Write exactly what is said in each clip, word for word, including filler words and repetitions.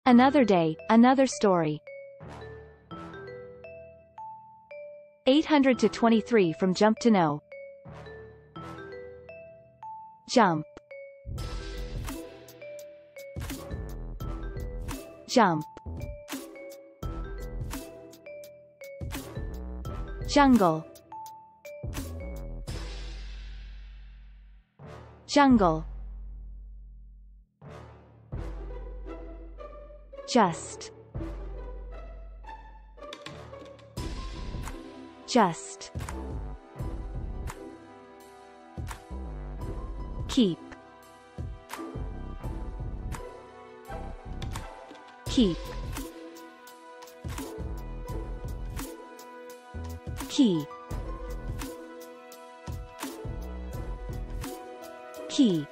Another day, another story. eight hundred to twenty-three from Jump to Know. Jump. Jump. Jungle. Jungle. Just. Just. Keep. Keep. Key. Key.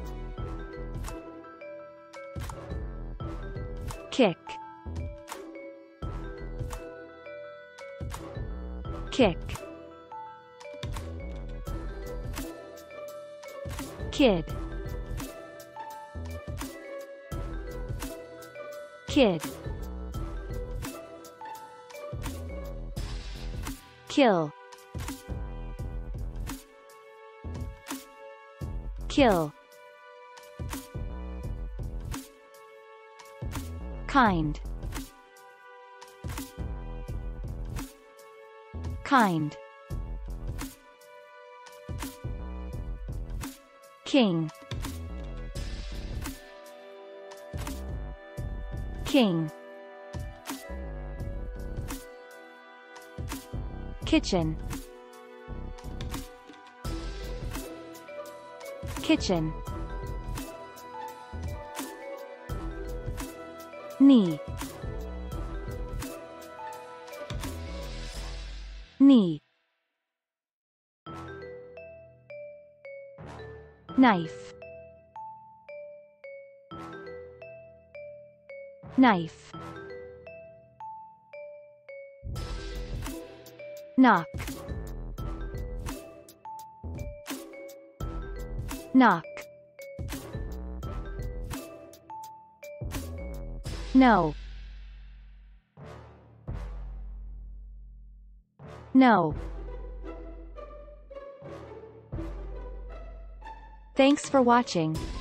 Kick. Kick. Kid. Kid. Kill. Kill. Kind. Kind. King. King. Kitchen. Kitchen. Knee. Knee. Knife. Knife. Knock. Knock. No. No. Thanks for watching.